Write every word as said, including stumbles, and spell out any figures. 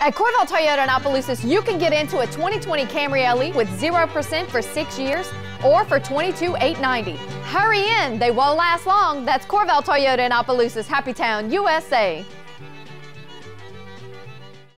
At Corvell Toyota in Opelousas, you can get into a twenty twenty Camry L E with zero percent for six years or for twenty-two thousand eight hundred ninety dollars. Hurry in, they won't last long. That's Corvell Toyota in Opelousas, Happy Town, U S A.